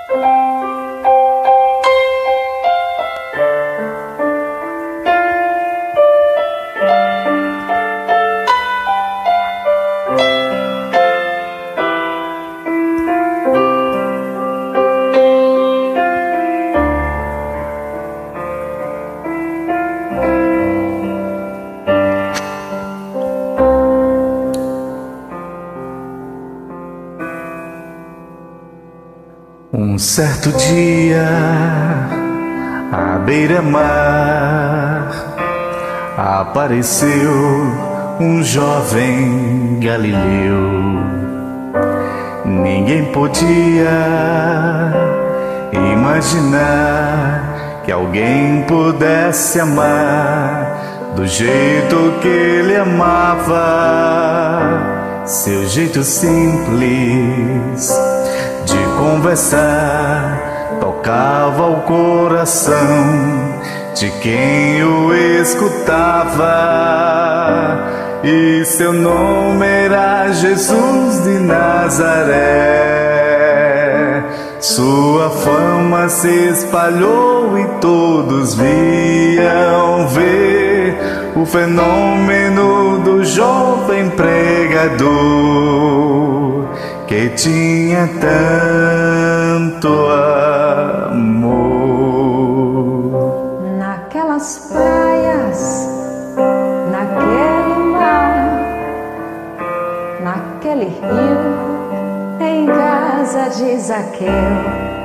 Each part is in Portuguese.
Um certo dia, à beira-mar, apareceu um jovem galileu. Ninguém podia imaginar que alguém pudesse amar do jeito que ele amava. Seu jeito simples de conversar tocava o coração de quem o escutava. E seu nome era Jesus de Nazaré. Sua fama se espalhou e todos viam ver o fenômeno do jovem pregador que tinha tanto amor. Naquelas praias, naquele mar, naquele rio, em casa de Zaqueu,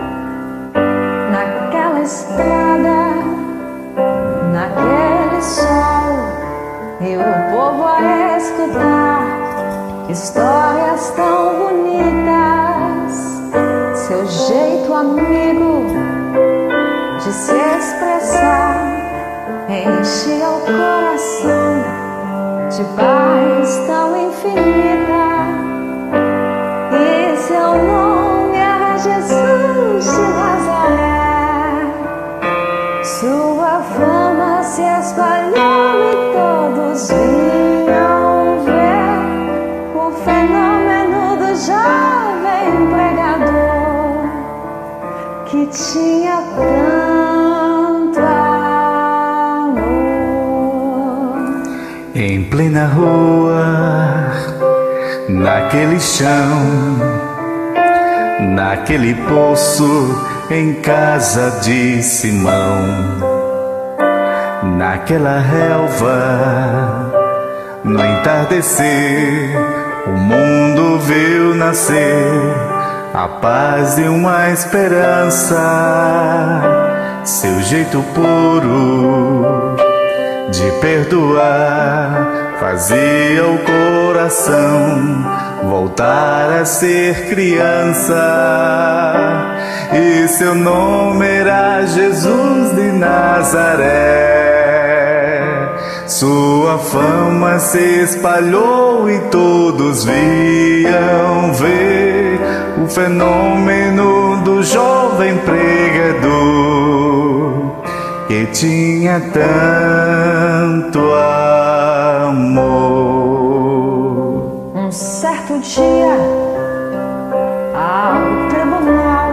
naquela estrada, naquele sol, e o povo a escutar histórias tão bonitas. Seu jeito amigo de se expressar enchia o coração de paz tão infinita. E seu nome era Jesus de Nazaré. Sua fama se espalhou e todos vinham ver o fenômeno do jovem pregador que tinha tanto amor. Em plena rua, naquele chão, naquele poço, em casa de Simão, naquela relva, no entardecer, o mundo viu nascer a paz e uma esperança. Seu jeito puro de perdoar fazia o coração voltar a ser criança. E seu nome era Jesus de Nazaré. Sua fama se espalhou e todos viam ver o fenômeno do jovem pregador que tinha tanto amor. Um certo dia, ao tribunal,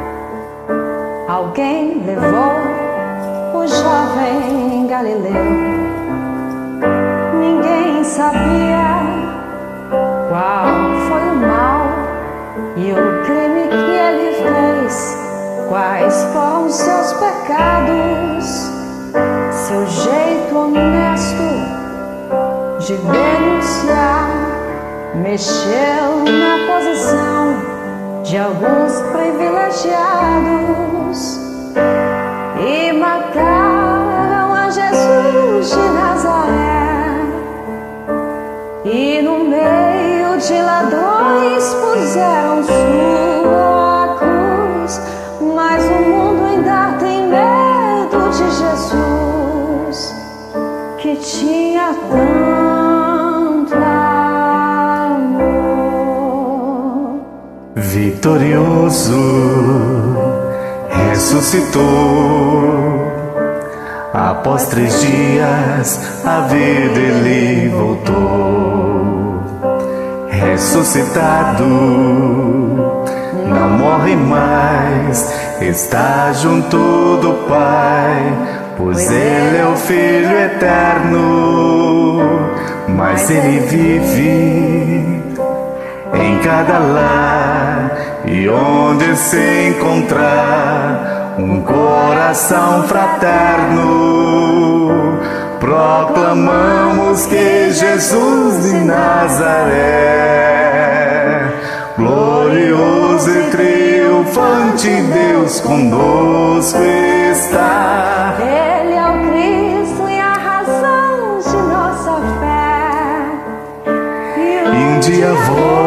alguém levou o jovem Galileu. Ninguém sabia qual foi o mal e o crime que ele fez, quais foram seus pecados. Seu jeito honesto de denunciar mexeu na posição de alguns privilegiados e mataram a Jesus de Nazaré. E no meio de ladrões puseram sua cruz, mas o mundo ainda tem medo de Jesus, que tinha tanto amor. Vitorioso, ressuscitou. Após 3 dias, a vida ele voltou. Ressuscitado, não morre mais, paz está junto do Pai, pois Ele é o Filho eterno, mas Ele vive em cada lar, e onde se encontrar um coração fraterno, proclamamos que Jesus de Nazaré, glorioso e triunfante Deus conosco está. Ele é o Cristo e a razão de nossa fé. E um dia